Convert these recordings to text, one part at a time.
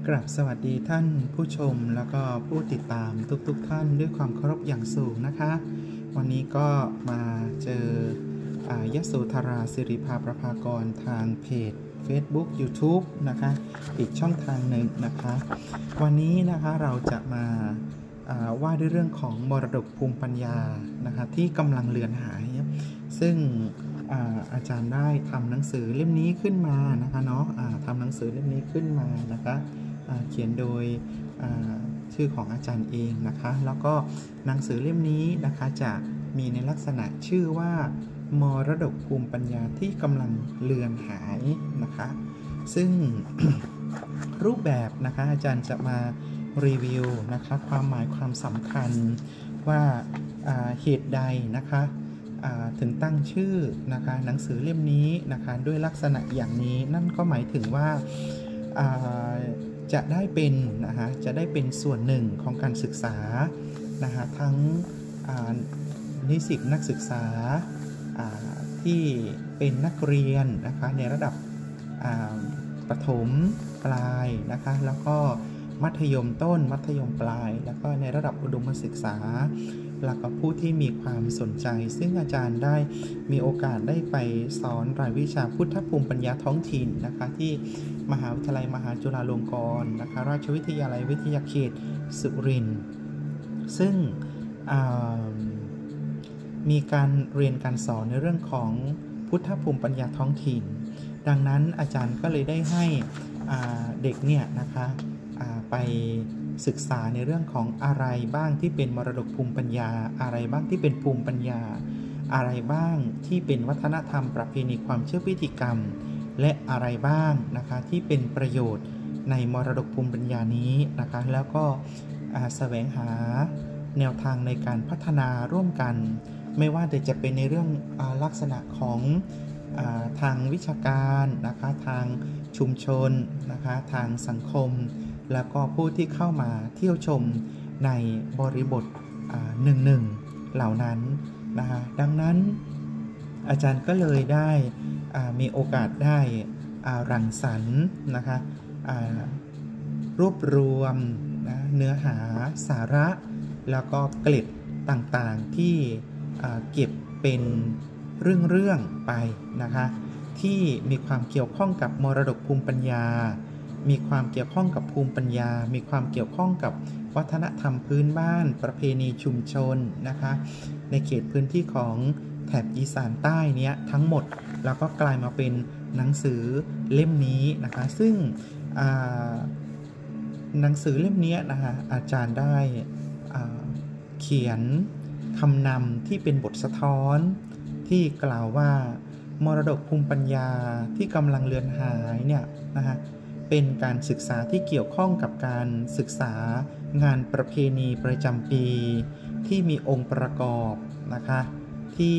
กราบสวัสดีท่านผู้ชมแล้วก็ผู้ติดตามทุกท่านด้วยความเคารพอย่างสูงนะคะวันนี้ก็มาเจอยโสธราสิริภาประภากรทางเพจ Facebook YouTube นะคะอีกช่องทางหนึ่งนะคะวันนี้นะคะเราจะมาว่าด้วยเรื่องของมรดกภูมิปัญญานะคะที่กำลังเลือนหายซึ่งอาจารย์ได้ทำหนังสือเล่มนี้ขึ้นมานะคะเนาะทำหนังสือเล่มนี้ขึ้นมานะคะเขียนโดยชื่อของอาจารย์เองนะคะแล้วก็หนังสือเล่มนี้นะคะจะมีในลักษณะชื่อว่ามรดกภูมิปัญญาที่กำลังเลือนหายนะคะซึ่ง รูปแบบนะคะอาจารย์จะมารีวิวนะคะความหมายความสำคัญว่าเหตุใดนะคะถึงตั้งชื่อนะคะหนังสือเล่มนี้นะคะด้วยลักษณะอย่างนี้นั่นก็หมายถึงว่าจะได้เป็นส่วนหนึ่งของการศึกษานะคะทั้งนิสิตนักศึกษาที่เป็นนักเรียนนะคะในระดับประถมปลายนะคะแล้วก็มัธยมต้นมัธยมปลายแล้วก็ในระดับอุดมศึกษาแล้วก็ผู้ที่มีความสนใจซึ่งอาจารย์ได้มีโอกาสได้ไปสอนรายวิชาพุทธภูมิปัญญาท้องถิ่นนะคะที่มหาวิทยาลัยมหาจุฬาลงกรณ์นะคะราชวิทยาลัยวิทยาเขตสุรินทร์ซึ่งมีการเรียนการสอนในเรื่องของพุทธภูมิปัญญาท้องถิ่นดังนั้นอาจารย์ก็เลยได้ให้เด็กเนี่ยนะคะไปศึกษาในเรื่องของอะไรบ้างที่เป็นมรดกภูมิปัญญาอะไรบ้างที่เป็นภูมิปัญญาอะไรบ้างที่เป็นวัฒนธรรมประเพณีความเชื่อพิธีกรรมและอะไรบ้างนะคะที่เป็นประโยชน์ในมรดกภูมิปัญญานี้นะคะแล้วก็แสวงหาแนวทางในการพัฒนาร่วมกันไม่ว่าจะเป็นในเรื่องลักษณะของทางวิชาการนะคะทางชุมชนนะคะทางสังคมแล้วก็ผู้ที่เข้ามาเที่ยวชมในบริบทหนึ่งเหล่านั้นนะคะดังนั้นอาจารย์ก็เลยได้มีโอกาสได้รังสรรค์นะคะรวบรวมนะเนื้อหาสาระแล้วก็เกล็ดต่างๆที่เก็บเป็นเรื่องๆไปนะคะที่มีความเกี่ยวข้องกับมรดกภูมิปัญญามีความเกี่ยวข้องกับภูมิปัญญามีความเกี่ยวข้องกับวัฒนธรรมพื้นบ้านประเพณีชุมชนนะคะในเขตพื้นที่ของแถบอีสานใต้เนี้ยทั้งหมดแล้วก็กลายมาเป็นหนังสือเล่มนี้นะคะซึ่งหนังสือเล่มนี้นะคะอาจารย์ได้เขียนคำนำที่เป็นบทสะท้อนที่กล่าวว่ามรดกภูมิปัญญาที่กำลังเลือนหายเนี่ยนะคะเป็นการศึกษาที่เกี่ยวข้องกับการศึกษางานประเพณีประจำปีที่มีองค์ประกอบนะคะที่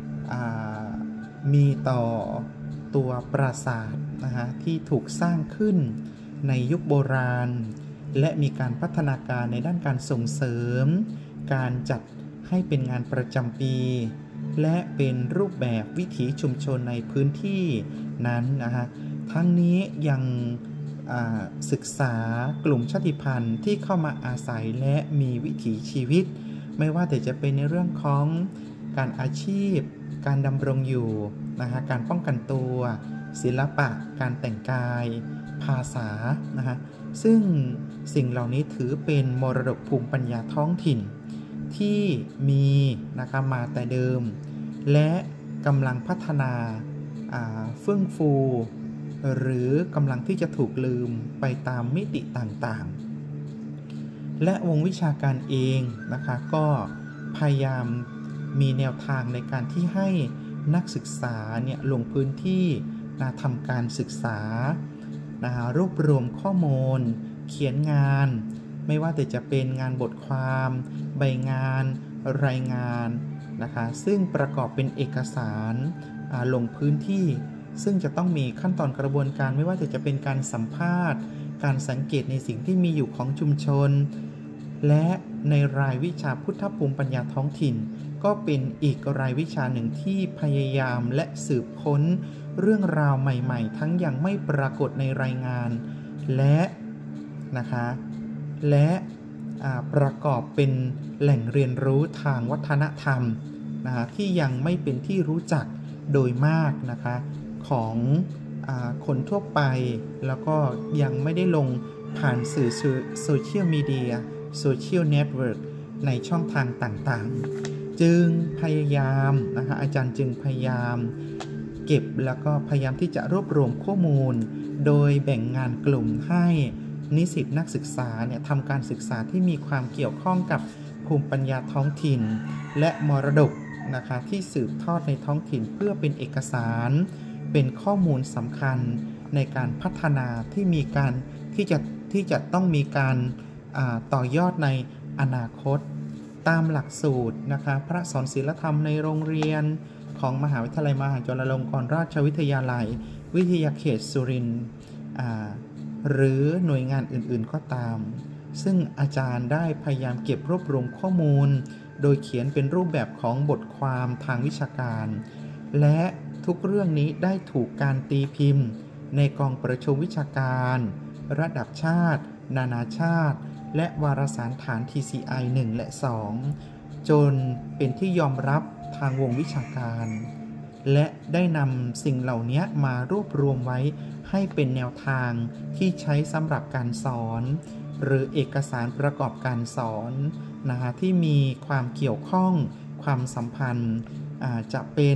มีต่อตัวปราสาทนะคะที่ถูกสร้างขึ้นในยุคโบราณและมีการพัฒนาการในด้านการส่งเสริมการจัดให้เป็นงานประจำปีและเป็นรูปแบบวิถีชุมชนในพื้นที่นั้นนะคะทั้งนี้ยังศึกษากลุ่มชาติพันธุ์ที่เข้ามาอาศัยและมีวิถีชีวิตไม่ว่าแต่จะเป็นในเรื่องของการอาชีพการดำรงอยู่นะคะการป้องกันตัวศิลปะการแต่งกายภาษานะคะซึ่งสิ่งเหล่านี้ถือเป็นมรดกภูมิปัญญาท้องถิ่นที่มีนะคะมาแต่เดิมและกำลังพัฒนาเฟื่องฟูหรือกำลังที่จะถูกลืมไปตามมิติต่างๆและวงวิชาการเองนะคะก็พยายามมีแนวทางในการที่ให้นักศึกษาเนี่ยลงพื้นที่ทำการศึกษารวบรวมข้อมูลเขียนงานไม่ว่าแต่จะเป็นงานบทความใบงานรายงานนะคะซึ่งประกอบเป็นเอกสารลงพื้นที่ซึ่งจะต้องมีขั้นตอนกระบวนการไม่ว่าจะเป็นการสัมภาษณ์การสังเกตในสิ่งที่มีอยู่ของชุมชนและในรายวิชาพุทธภูมิปัญญาท้องถิ่นก็เป็นอีกรายวิชาหนึ่งที่พยายามและสืบค้นเรื่องราวใหม่ๆทั้งยังไม่ปรากฏในรายงานและนะคะและประกอบเป็นแหล่งเรียนรู้ทางวัฒนธรรมนะที่ยังไม่เป็นที่รู้จักโดยมากนะคะของคนทั่วไปแล้วก็ยังไม่ได้ลงผ่านสื่อโซเชียลมีเดียโซเชียลเน็ตเวิร์กในช่องทางต่างๆจึงพยายามนะคะอาจารย์จึงพยายามเก็บแล้วก็พยายามที่จะรวบรวมข้อมูลโดยแบ่งงานกลุ่มให้นิสิตนักศึกษาเนี่ยทำการศึกษาที่มีความเกี่ยวข้องกับภูมิปัญญาท้องถิ่นและมรดกนะคะที่สืบทอดในท้องถิ่นเพื่อเป็นเอกสารเป็นข้อมูลสำคัญในการพัฒนาที่มีการที่จะต้องมีการต่อยอดในอนาคตตามหลักสูตรนะคะพระสอนศีลธรรมในโรงเรียนของมหาวิทยาลัยมหาจุฬาลงกรณราชวิทยาลัยวิทยาเขตสุรินทร์หรือหน่วยงานอื่นๆก็ตามซึ่งอาจารย์ได้พยายามเก็บรวบรวมข้อมูลโดยเขียนเป็นรูปแบบของบทความทางวิชาการและทุกเรื่องนี้ได้ถูกการตีพิมพ์ในกองประชุมวิชาการระดับชาตินานาชาติและวารสารฐาน TCI 1 และ 2 จนเป็นที่ยอมรับทางวงวิชาการและได้นำสิ่งเหล่านี้มารวบรวมไว้ให้เป็นแนวทางที่ใช้สำหรับการสอนหรือเอกสารประกอบการสอนนะคะที่มีความเกี่ยวข้องความสัมพันธ์จะเป็น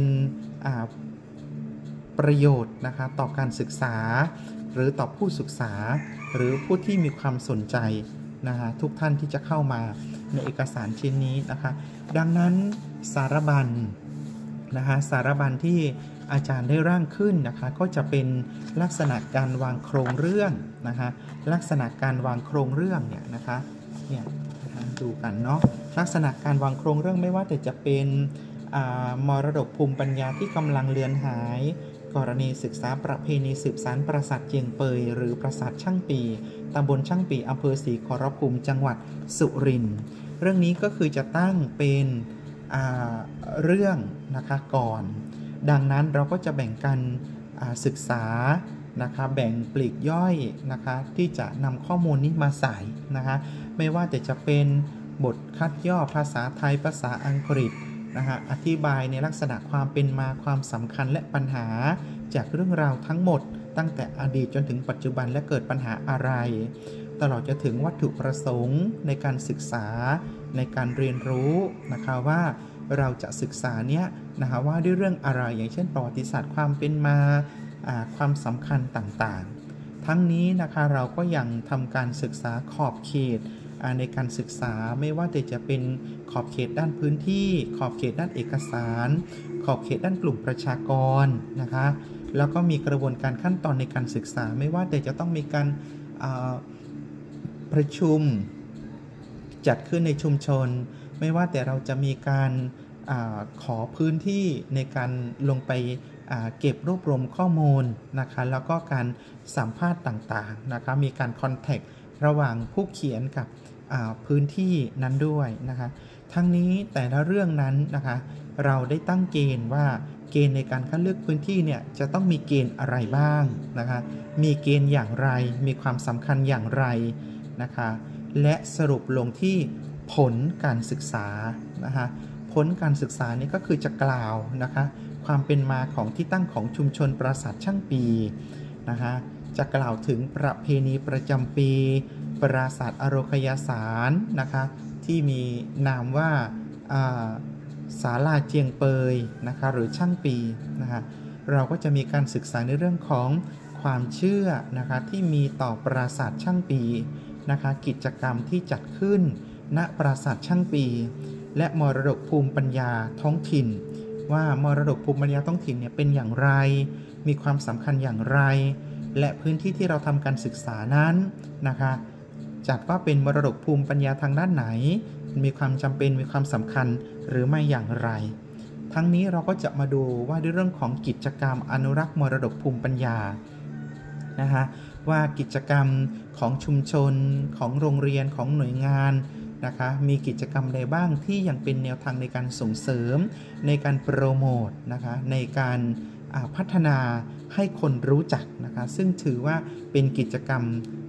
ประโยชน์นะคะต่อการศึกษาหรือต่อผู้ศึกษาหรือผู้ที่มีความสนใจนะคะทุกท่านที่จะเข้ามาในเอกสารชิ้นนี้นะคะดังนั้นสารบัญนะคะสารบัญที่อาจารย์ได้ร่างขึ้นนะคะก็จะเป็นลักษณะการวางโครงเรื่องนะคะลักษณะการวางโครงเรื่องเนี่ยนะคะเนี่ยดูกันเนาะลักษณะการวางโครงเรื่องไม่ว่าแต่จะเป็นมรดกภูมิปัญญาที่กำลังเลือนหายกรณีศึกษาประเพณีสืบสานปราสาทเจียงเปยหรือปราสาทช่างปีตำบลช่างปีอำเภอศรีขอรภูมิจังหวัดสุรินทร์เรื่องนี้ก็คือจะตั้งเป็นเรื่องนะคะก่อนดังนั้นเราก็จะแบ่งกันศึกษานะคะแบ่งปลีกย่อยนะคะที่จะนำข้อมูลนี้มาใส่นะคะไม่ว่าแต่จะเป็นบทคัดย่อภาษาไทยภาษาอังกฤษนะคะอธิบายในลักษณะความเป็นมาความสำคัญและปัญหาจากเรื่องราวทั้งหมดตั้งแต่อดีตจนถึงปัจจุบันและเกิดปัญหาอะไรตลอดจนถึงวัตถุประสงค์ในการศึกษาในการเรียนรู้นะคะว่าเราจะศึกษาเนี้ยนะคะว่าด้วยเรื่องอะไรอย่างเช่นประวัติศาสตร์ความเป็นมาความสำคัญต่างๆทั้งนี้นะคะเราก็ยังทำการศึกษาขอบเขตในการศึกษาไม่ว่าจะเป็นขอบเขตด้านพื้นที่ขอบเขตด้านเอกสารขอบเขตด้านกลุ่มประชากรนะคะแล้วก็มีกระบวนการขั้นตอนในการศึกษาไม่ว่าจะต้องมีการประชุมจัดขึ้นในชุมชนไม่ว่าแต่เราจะมีการขอพื้นที่ในการลงไปเก็บรวบรวมข้อมูลนะคะแล้วก็การสัมภาษณ์ต่างๆนะคะมีการคอนแทคระหว่างผู้เขียนกับพื้นที่นั้นด้วยนะคะทั้งนี้แต่ละเรื่องนั้นนะคะเราได้ตั้งเกณฑ์ว่าเกณฑ์ในการคัดเลือกพื้นที่เนี่ยจะต้องมีเกณฑ์อะไรบ้างนะคะมีเกณฑ์อย่างไรมีความสำคัญอย่างไรนะคะและสรุปลงที่ผลการศึกษานะคะผลการศึกษานี่ก็คือจะกล่าวนะคะความเป็นมาของที่ตั้งของชุมชนปราสาทช่างปีนะคะจะกล่าวถึงประเพณีประจำปีปราสาทอโรคยสารนะคะที่มีนามว่าศาลาเจียงเปยนะคะหรือช่างปีนะคะเราก็จะมีการศึกษาในเรื่องของความเชื่อนะคะที่มีต่อปราสาทช่างปีนะคะกิจกรรมที่จัดขึ้นณปราสาทช่างปีและมรดกภูมิปัญญาท้องถิ่นว่ามรดกภูมิปัญญาท้องถิ่นเนี่ยเป็นอย่างไรมีความสำคัญอย่างไรและพื้นที่ที่เราทำการศึกษานั้นนะคะจัดว่าเป็นมรดกภูมิปัญญาทางด้านไหนมีความจำเป็นมีความสำคัญหรือไม่อย่างไรทั้งนี้เราก็จะมาดูว่าด้วยเรื่องของกิจกรรมอนุรักษ์มรดกภูมิปัญญานะคะว่ากิจกรรมของชุมชนของโรงเรียนของหน่วยงานนะคะมีกิจกรรมใดบ้างที่ยังเป็นแนวทางในการส่งเสริมในการโปรโมทนะคะในการพัฒนาให้คนรู้จักนะคะซึ่งถือว่าเป็นกิจกรรม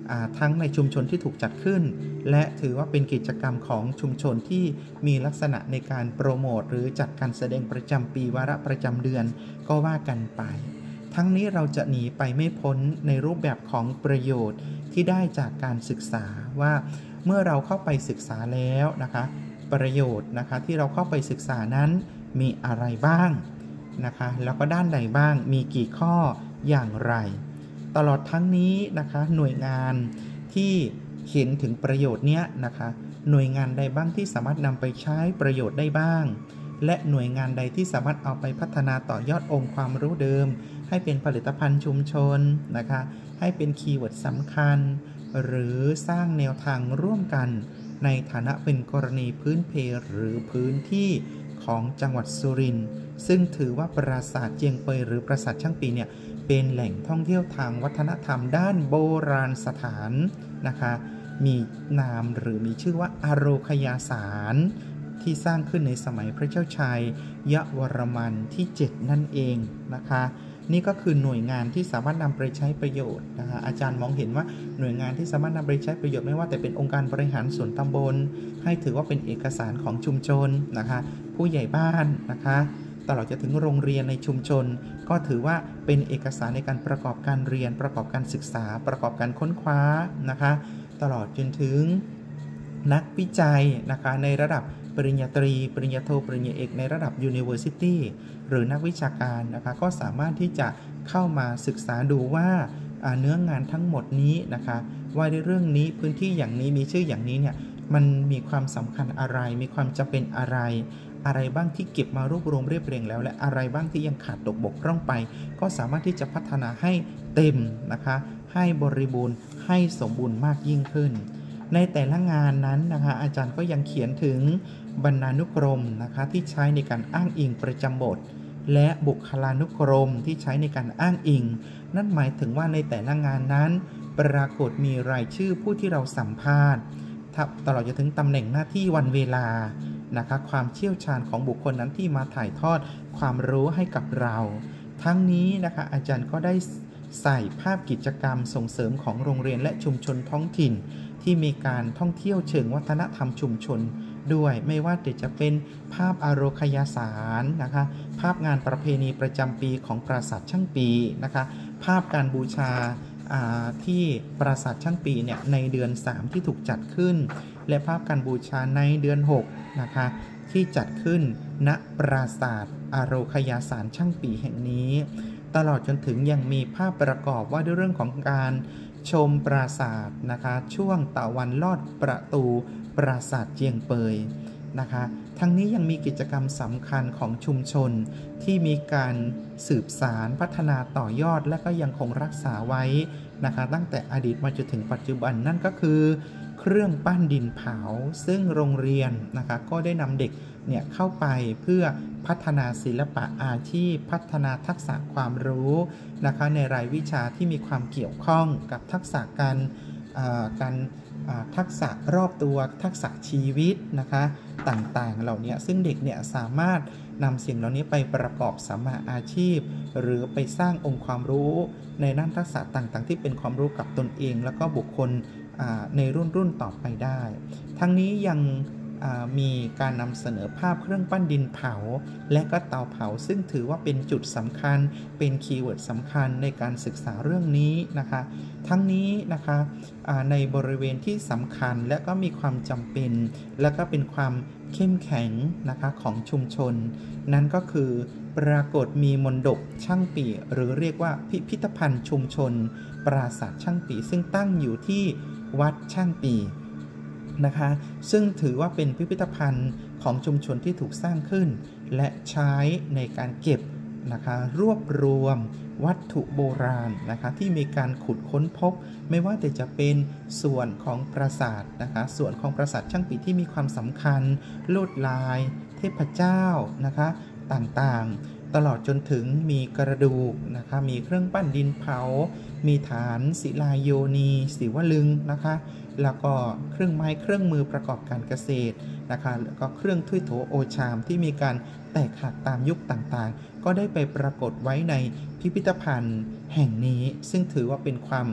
ทั้งในชุมชนที่ถูกจัดขึ้นและถือว่าเป็นกิจกรรมของชุมชนที่มีลักษณะในการโปรโมทหรือจัดการแสดงประจำปีวาระประจำเดือนก็ว่ากันไปทั้งนี้เราจะหนีไปไม่พ้นในรูปแบบของประโยชน์ที่ได้จากการศึกษาว่าเมื่อเราเข้าไปศึกษาแล้วนะคะประโยชน์นะคะที่เราเข้าไปศึกษานั้นมีอะไรบ้างนะคะแล้วก็ด้านใดบ้างมีกี่ข้ออย่างไรตลอดทั้งนี้นะคะหน่วยงานที่เห็นถึงประโยชน์เนี้ยนะคะหน่วยงานใดบ้างที่สามารถนำไปใช้ประโยชน์ได้บ้างและหน่วยงานใดที่สามารถเอาไปพัฒนาต่อยอดองค์ความรู้เดิมให้เป็นผลิตภัณฑ์ชุมชนนะคะให้เป็นคีย์เวิร์ดสำคัญหรือสร้างแนวทางร่วมกันในฐานะเป็นกรณีพื้นเพหรือพื้นที่ของจังหวัดสุรินทร์ซึ่งถือว่าปราสาทเจียงเปยหรือปราสาทช่างปีเนี่ยเป็นแหล่งท่องเที่ยวทางวัฒนธรรมด้านโบราณสถานนะคะมีนามหรือมีชื่อว่าอโรคยาสารที่สร้างขึ้นในสมัยพระเจ้าชายยวรมันที่ 7นั่นเองนะคะนี่ก็คือหน่วยงานที่สามารถนำไปใช้ประโยชน์นะคะอาจารย์มองเห็นว่าหน่วยงานที่สามารถนำไปใช้ประโยชน์ไม่ว่าแต่เป็นองค์การบริหารส่วนตำบลให้ถือว่าเป็นเอกสารของชุมชนนะคะผู้ใหญ่บ้านนะคะตลอดจะถึงโรงเรียนในชุมชนก็ถือว่าเป็นเอกสารในการประกอบการเรียนประกอบการศึกษาประกอบการค้นคว้านะคะตลอดจนถึงนักวิจัยนะคะในระดับปริญญาตรีปริญญาโทปริญญาเอกในระดับ University หรือนักวิชาการนะคะก็สามารถที่จะเข้ามาศึกษาดูว่าเนื้องานทั้งหมดนี้นะคะว่าในเรื่องนี้พื้นที่อย่างนี้มีชื่ออย่างนี้เนี่ยมันมีความสำคัญอะไรมีความจำเป็นอะไรบ้างที่เก็บมารวบรวมเรียบเรียงแล้วและอะไรบ้างที่ยังขาดตกบกพร่องไปก็สามารถที่จะพัฒนาให้เต็มนะคะให้บริบูรณ์ให้สมบูรณ์มากยิ่งขึ้นในแต่ละงานนั้นนะคะอาจารย์ก็ยังเขียนถึงบรรณานุกรมนะคะที่ใช้ในการอ้างอิงประจำบทและบุคลานุกรมที่ใช้ในการอ้างอิงนั่นหมายถึงว่าในแต่ละงานนั้นปรากฏมีรายชื่อผู้ที่เราสัมภาษณ์ตลอดจนถึงตำแหน่งหน้าที่วันเวลานะคะความเชี่ยวชาญของบุคคลนั้นที่มาถ่ายทอดความรู้ให้กับเราทั้งนี้นะคะอาจารย์ก็ได้ใส่ภาพกิจกรรมส่งเสริมของโรงเรียนและชุมชนท้องถิ่นที่มีการท่องเที่ยวเชิงวัฒนธรรมชุมชนด้วยไม่ว่าจะเป็นภาพอโรคยาสารนะคะภาพงานประเพณีประจำปีของปราสาทช่างปีนะคะภาพการบูชาที่ปราสาทช่างปีเนี่ยในเดือน3ที่ถูกจัดขึ้นและภาพการบูชาในเดือน6นะคะที่จัดขึ้นณปราสาทอโรคยาสารช่างปีแห่งนี้ตลอดจนถึงยังมีภาพประกอบว่าด้วยเรื่องของการชมปราสาทนะคะช่วงตะวันลอดประตูปราสาทเจียงเปยนะคะทั้งนี้ยังมีกิจกรรมสำคัญของชุมชนที่มีการสืบสารพัฒนาต่อยอดและก็ยังคงรักษาไว้นะคะตั้งแต่อดีตมาจนถึงปัจจุบันนั่นก็คือเครื่องปั้นดินเผาซึ่งโรงเรียนนะคะก็ได้นำเด็กเนี่ยเข้าไปเพื่อพัฒนาศิลปะอาชีพพัฒนาทักษะความรู้นะคะในรายวิชาที่มีความเกี่ยวข้องกับทักษะการทักษะรอบตัวทักษะชีวิตนะคะต่างๆเหล่านี้ซึ่งเด็กเนี่ยสามารถนำสิ่งเหล่านี้ไปประกอบสัมมาอาชีพหรือไปสร้างองค์ความรู้ในด้านทักษะต่างๆที่เป็นความรู้กับตนเองแล้วก็บุคคลในรุ่นต่อไปได้ทั้งนี้ยังมีการนำเสนอภาพเครื่องปั้นดินเผาและก็เตาเผาซึ่งถือว่าเป็นจุดสำคัญเป็นคีย์เวิร์ดสำคัญในการศึกษาเรื่องนี้นะคะทั้งนี้นะคะในบริเวณที่สำคัญและก็มีความจำเป็นและก็เป็นความเข้มแข็งนะคะของชุมชนนั่นก็คือปรากฏมีมณฑปช่างปีหรือเรียกว่าพิพิธภัณฑ์ชุมชนปราสาทช่างปีซึ่งตั้งอยู่ที่วัดช่างปีนะคะซึ่งถือว่าเป็นพิพิธภัณฑ์ของชุมชนที่ถูกสร้างขึ้นและใช้ในการเก็บนะคะรวบรวมวัตถุโบราณนะคะที่มีการขุดค้นพบไม่ว่าแต่จะเป็นส่วนของปราสาทนะคะส่วนของปราสาทช่างปีที่มีความสำคัญลวดลายเทพเจ้านะคะต่างๆตลอดจนถึงมีกระดูกนะคะมีเครื่องปั้นดินเผามีฐานศิลาโยนีศิวลึงนะคะแล้วก็เครื่องไม้เครื่องมือประกอบการเกษตรนะคะแล้วก็เครื่องถ้วยโถโอชามที่มีการแตกหักตามยุคต่างๆก็ได้ไปปรากฏไว้ในพิพิธภัณฑ์แห่งนี้ซึ่งถือว่าเป็นความ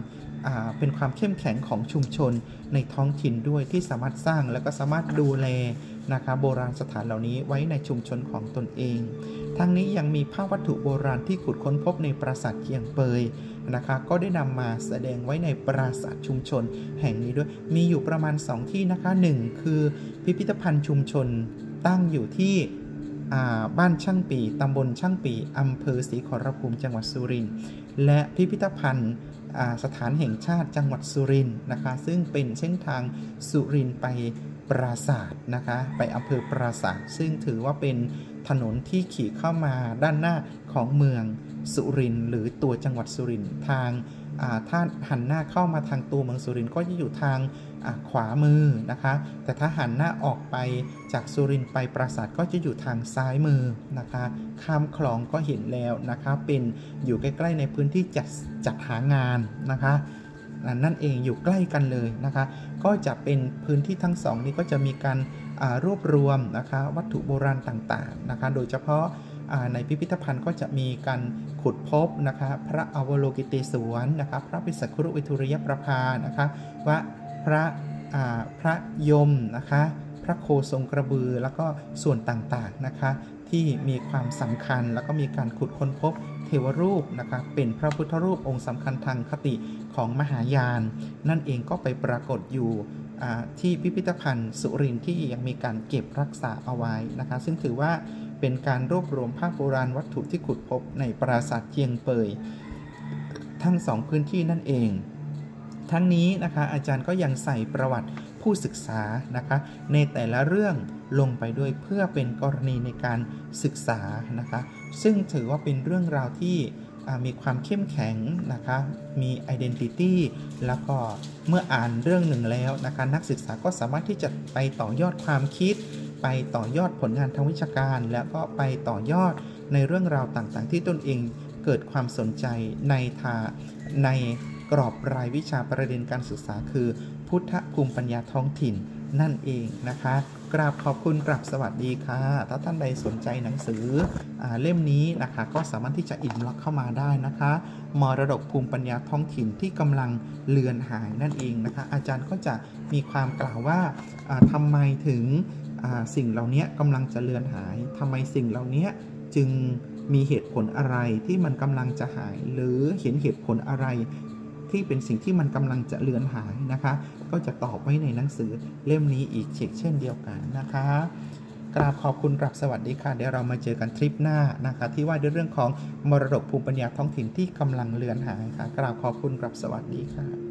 เป็นความเข้มแข็งของชุมชนในท้องถิ่นด้วยที่สามารถสร้างและก็สามารถดูแลนะคะโบราณสถานเหล่านี้ไว้ในชุมชนของตนเองทั้งนี้ยังมีภาพวัตถุโบราณที่ขุดค้นพบในปราสาทเกียงเปยนะคะก็ได้นำมาแสดงไว้ในปราสาทชุมชนแห่งนี้ด้วยมีอยู่ประมาณ2ที่นะคะ1คือพิพิธภัณฑ์ชุมชนตั้งอยู่ที่บ้านช่างปีตำบลช่างปีอำเภอศรีขอรภูมิจังหวัดสุรินทร์และพิพิธภัณฑ์สถานแห่งชาติจังหวัดสุรินทร์นะคะซึ่งเป็นเส้นทางสุรินทร์ไปปราสาทนะคะไปอำเภอปราสาทซึ่งถือว่าเป็นถนนที่ขี่เข้ามาด้านหน้าของเมืองสุรินทร์หรือตัวจังหวัดสุรินทร์ทางถ้าหันหน้าเข้ามาทางตัวเมืองสุรินทร์ก็จะอยู่ทางขวามือนะคะแต่ถ้าหันหน้าออกไปจากสุรินทร์ไปปราสาทก็จะอยู่ทางซ้ายมือนะคะข้ามคลองก็เห็นแล้วนะคะเป็นอยู่ใกล้ๆในพื้นที่จัดหางานนะคะนั่นเองอยู่ใกล้กันเลยนะคะก็จะเป็นพื้นที่ทั้งสองนี้ก็จะมีการรวบรวมนะคะวัตถุโบราณต่างๆนะคะโดยเฉพาะในพิพิธภัณฑ์ก็จะมีการขุดพบนะคะพระอวโลกิเตศวรนะคะพระปิสักคุรุวิทุริยประภานะคะว่าพระยมนะคะพระโคทรงกระบือแล้วก็ส่วนต่างๆนะคะที่มีความสำคัญแล้วก็มีการขุดค้นพบเทวรูปนะคะเป็นพระพุทธรูปองค์สำคัญทางคติของมหายานนั่นเองก็ไปปรากฏอยู่ที่พิพิธภัณฑ์สุรินทร์ที่ยังมีการเก็บรักษาเอาไว้นะคะซึ่งถือว่าเป็นการรวบรวมภาพโบราณวัตถุที่ขุดพบในปราสาทเจียงเปยทั้ง2พื้นที่นั่นเองทั้งนี้นะคะอาจารย์ก็ยังใส่ประวัติผู้ศึกษานะคะในแต่ละเรื่องลงไปด้วยเพื่อเป็นกรณีในการศึกษานะคะซึ่งถือว่าเป็นเรื่องราวที่มีความเข้มแข็งนะคะมี identity แล้วก็เมื่ออ่านเรื่องหนึ่งแล้วนะคะนักศึกษาก็สามารถที่จะไปต่อยอดความคิดไปต่อยอดผลงานทางวิชาการแล้วก็ไปต่อยอดในเรื่องราวต่างๆที่ตนเองเกิดความสนใจในกรอบรายวิชาประเด็นการศึกษาคือพุทธภูมิปัญญาท้องถิ่นนั่นเองนะคะกราบขอบคุณกราบสวัสดีค่ะถ้าท่านใดสนใจหนังสือเล่มนี้นะคะก็สามารถที่จะอินบ็อกเข้ามาได้นะคะมรดกภูมิปัญญาท้องถิ่นที่กำลังเลือนหายนั่นเองนะคะอาจารย์ก็จะมีความกล่าวว่าทำไมถึงสิ่งเหล่านี้กำลังจะเลือนหายทำไมสิ่งเหล่านี้จึงมีเหตุผลอะไรที่มันกำลังจะหายหรือเห็นเหตุผลอะไรที่เป็นสิ่งที่มันกำลังจะเลือนหายนะคะก็จะตอบไว้ในหนังสือเล่มนี้อีกเช่นเดียวกันนะคะกราบขอบคุณกราบสวัสดีค่ะเดี๋ยวเรามาเจอกันทริปหน้านะคะที่ว่าด้วยเรื่องของมรดกภูมิปัญญาท้องถิ่นที่กำลังเลือนหายค่ะกราบขอบคุณกราบสวัสดีค่ะ